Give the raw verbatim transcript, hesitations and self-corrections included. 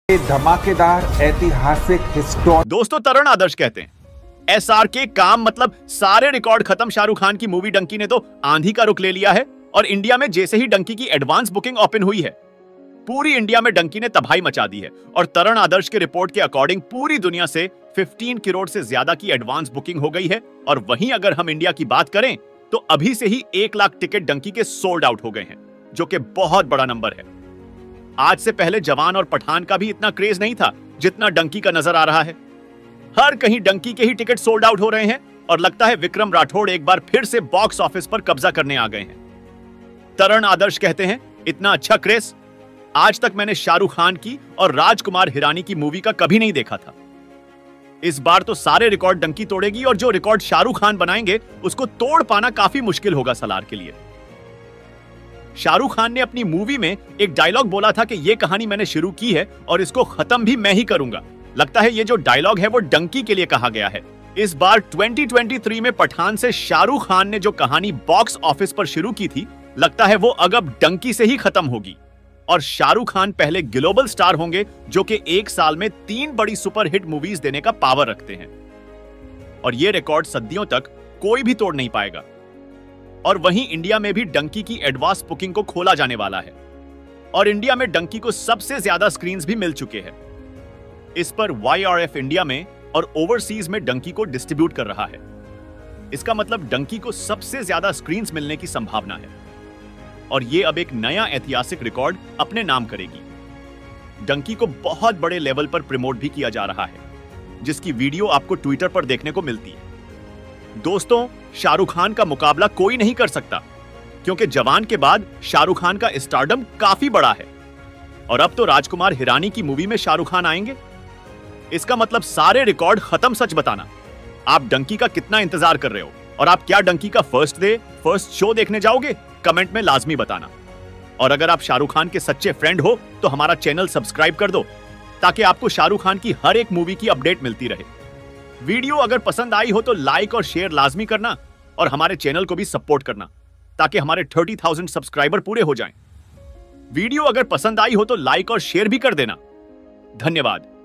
धमाकेदार ऐतिहासिक हिस्टोरी। दोस्तों, तरण आदर्श कहते हैं एस आर के काम मतलब सारे रिकॉर्ड खत्म। शाहरुख खान की मूवी डंकी ने तो आंधी का रुख ले लिया है और इंडिया में जैसे ही डंकी की एडवांस बुकिंग ओपन हुई है, पूरी इंडिया में डंकी ने तबाही मचा दी है। और तरण आदर्श के रिपोर्ट के अकॉर्डिंग पूरी दुनिया से पंद्रह करोड़ से ज्यादा की एडवांस बुकिंग हो गई है। और वहीं अगर हम इंडिया की बात करें तो अभी से ही एक लाख टिकट डंकी के सोल्ड आउट हो गए हैं, जो कि बहुत बड़ा नंबर है। आज से पहले जवान और पठान का भी इतना क्रेज नहीं था जितना डंकी का नजर आ रहा है। हर कहीं डंकी के ही टिकट सोल्ड आउट हो रहे हैं और लगता है विक्रम राठौड़ एक बार फिर से बॉक्स ऑफिस पर कब्जा करने आ गए हैं। तरण आदर्श कहते हैं इतना अच्छा क्रेज आज तक मैंने शाहरुख खान की और राजकुमार हिरानी की मूवी का कभी नहीं देखा था। इस बार तो सारे रिकॉर्ड डंकी तोड़ेगी और जो रिकॉर्ड शाहरुख खान बनाएंगे उसको तोड़ पाना काफी मुश्किल होगा सलार के लिए। शाहरुख खान ने अपनी मूवी में एक डायलॉग बोला था कि यह कहानी मैंने शुरू की है और इसको खत्म भी मैं ही करूंगा। लगता है ये जो डायलॉग है वो डंकी के लिए कहा गया है। इस बार दो हज़ार तेईस में पठान से शाहरुख खान ने जो कहानी बॉक्स ऑफिस पर शुरू की थी, लगता है वो अब डंकी से ही खत्म होगी। और शाहरुख खान पहले ग्लोबल स्टार होंगे जो कि एक साल में तीन बड़ी सुपरहिट मूवीज देने का पावर रखते हैं और ये रिकॉर्ड सदियों तक कोई भी तोड़ नहीं पाएगा। और वहीं इंडिया में भी डंकी की एडवांस बुकिंग को खोला जाने वाला है और इंडिया में डंकी को सबसे ज्यादा स्क्रीन्स भी मिल चुके हैं। इस पर वाई आर एफ इंडिया में और ओवरसीज में डंकी को डिस्ट्रीब्यूट कर रहा है। इसका मतलब डंकी को सबसे ज्यादा स्क्रीन्स मिलने की संभावना है और ये अब एक नया ऐतिहासिक रिकॉर्ड अपने नाम करेगी। डंकी को बहुत बड़े लेवल पर प्रमोट भी किया जा रहा है, जिसकी वीडियो आपको ट्विटर पर देखने को मिलती है। दोस्तों, शाहरुख खान का मुकाबला कोई नहीं कर सकता क्योंकि जवान के बाद शाहरुख खान का स्टारडम काफी बड़ा है और अब तो राजकुमार हिरानी की मूवी में शाहरुख खान आएंगे। इसका मतलब सारे रिकॉर्ड खत्म। सच बताना, आप डंकी का कितना इंतजार कर रहे हो और आप क्या डंकी का फर्स्ट डे फर्स्ट शो देखने जाओगे? कमेंट में लाजमी बताना। और अगर आप शाहरुख खान के सच्चे फ्रेंड हो तो हमारा चैनल सब्सक्राइब कर दो ताकि आपको शाहरुख खान की हर एक मूवी की अपडेट मिलती रहे। वीडियो अगर पसंद आई हो तो लाइक और शेयर लाजमी करना और हमारे चैनल को भी सपोर्ट करना ताकि हमारे तीस हज़ार सब्सक्राइबर पूरे हो जाएं। वीडियो अगर पसंद आई हो तो लाइक और शेयर भी कर देना। धन्यवाद।